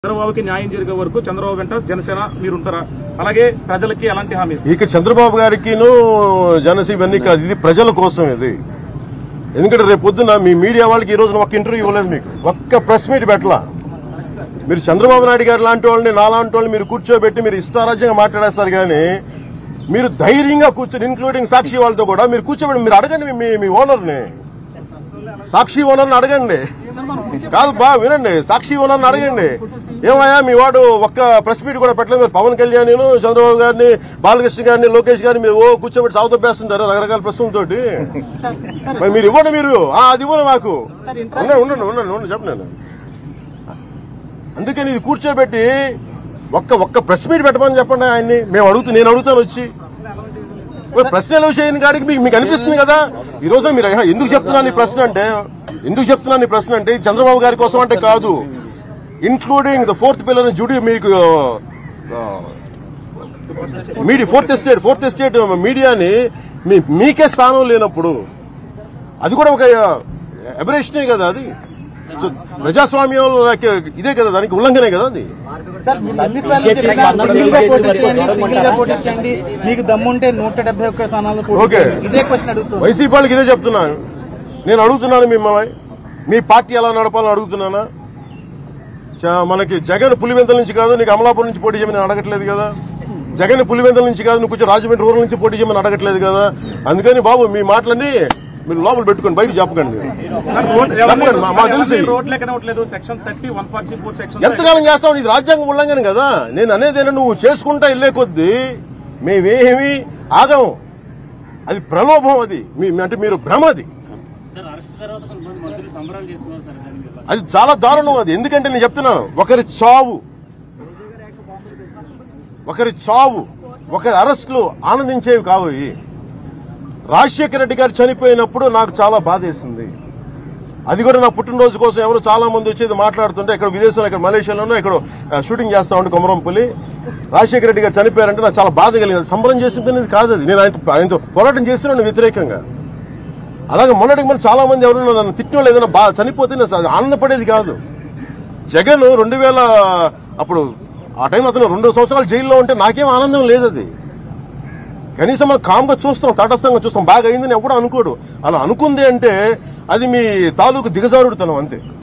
చంద్రబాబుకి న్యాయం జరిగే వరకు చంద్రబాబు వెంట జనసేన మీరుంటారా? అలాగే ప్రజలకి ఎలాంటి హామీ? ఇక చంద్రబాబు గారికిను జనసేన ఇవన్నీ కాదు, ఇది ప్రజల కోసం. ఇది ఎందుకంటే రేపు పొద్దున మీ మీడియా వాళ్ళకి ఈ రోజున ఒక్క ఇంటర్వ్యూ ఇవ్వలేదు, మీకు ఒక్క ప్రెస్ మీట్ పెట్టలా. మీరు చంద్రబాబు నాయుడు గారు లాంటి వాళ్ళని, నాలాంటి వాళ్ళని మీరు కూర్చోబెట్టి మీరు ఇష్టారాజ్యంగా మాట్లాడేస్తారు. కానీ మీరు ధైర్యంగా కూర్చొని, ఇంక్లూడింగ్ సాక్షి వాళ్ళతో కూడా మీరు కూర్చోబెట్టి మీరు అడగండి, మీ ఓనర్ని, సాక్షి ఓనర్ని అడగండి. కాదు వినండి, సాక్షి ఓనర్ని అడగండి. ఏమయ్యా మీ వాడు ఒక్క ప్రెస్ మీట్ కూడా పెట్టలేదు, పవన్ కళ్యాణ్ చంద్రబాబు గారిని, బాలకృష్ణ గారిని, లోకేష్ గారిని మీరు కూర్చోబెట్టి సాగుతోపేస్తుంటారు రకరకాల ప్రశ్నలతోటి. మరి మీరు ఇవ్వండి, మీరు అది ఇవ్వండి మాకు. ఉండండి చెప్పండి. అందుకని ఇది కూర్చోబెట్టి ఒక్క ప్రెస్ మీట్ పెట్టమని చెప్పండి ఆయన్ని. నేను అడుగుతాను వచ్చి. ప్రశ్నలు చేయని కాడికి మీకు అనిపిస్తుంది కదా. ఈ రోజు మీరు ఎందుకు చెప్తున్నాను ఈ ప్రశ్న అంటే, చంద్రబాబు గారి కోసం అంటే కాదు, ఇంక్లూడింగ్ ద ఫోర్త్ పిల్లర్ జుడి మీకు మీడియా ఫోర్త్ ఎస్టేట్ మీడియాని మీకే స్థానం లేనప్పుడు అది కూడా ఒక అబరేషనే కదా. అది ప్రజాస్వామ్యం ఇదే కదా, దానికి ఉల్లంఘనే కదా అది. వైసీపీ వాళ్ళకి ఇదే చెప్తున్నాను. నేను అడుగుతున్నాను మిమ్మల్ని, మీ పార్టీ ఎలా నడపాలని అడుగుతున్నానా? మనకి జగన్ పులివెందుల నుంచి కాదు, నీకు అమలాపురం నుంచి పోటీ చేయమని అడగట్లేదు కదా. జగన్ పులివెందుల నుంచి కాదు, నువ్వు కొంచెం రాజమండ్రి రూరల్ నుంచి పోటీ చేయమని అడగట్లేదు కదా. అందుకని బాబు మీ మాటలన్నీ మీరు లోపల పెట్టుకోండి, బయట చెప్పకండి. మాకు తెలుసు ఎంతకాలం చేస్తావు, ఇది రాజ్యాంగం ఉల్లంఘన కదా. నేను అనేదేనా, నువ్వు చేసుకుంటా వెళ్లే కొద్దీ మేమేమి ఆగం. అది ప్రలోభం, అది అంటే మీరు భ్రమ. అది చాలా దారుణం. అది ఎందుకంటే నేను చెప్తున్నాను, ఒకరి చావు ఒకరి అరెస్టులు ఆనందించేవి కావు. రాజశేఖర రెడ్డి గారు చనిపోయినప్పుడు నాకు చాలా బాధేసింది. అది కూడా నా పుట్టినరోజు కోసం ఎవరు చాలా మంది వచ్చేది మాట్లాడుతుంటే, ఇక్కడ విదేశంలో, ఇక్కడ మలేషియాలోనూ ఇక్కడ షూటింగ్ చేస్తా ఉంటే కొమరంపల్లి, రాజశేఖర రెడ్డి గారు చనిపోయారంటే నాకు చాలా బాధ కలిగింది. సంబరం చేసింది అనేది కాదు అది. నేను ఆయనతో పోరాటం చేస్తున్నాను వ్యతిరేకంగా. అలాగే మొన్నటికి మనం చాలా మంది ఎవరైనా నన్ను తిట్టిన వాళ్ళు ఏదైనా చనిపోతే నేను ఆనందపడేది కాదు. జగన్ 2000 అప్పుడు ఆ టైం అతను 2 సంవత్సరాలు జైల్లో ఉంటే నాకేం ఆనందం లేదు. అది కనీసం మనం కామ్గా చూస్తాం, తటస్థంగా చూస్తాం. బాగా అయిందని ఎవడో అనుకోడు. అలా అనుకుంది అంటే అది మీ తాలూకు దిగజారుడుతనం అంతే.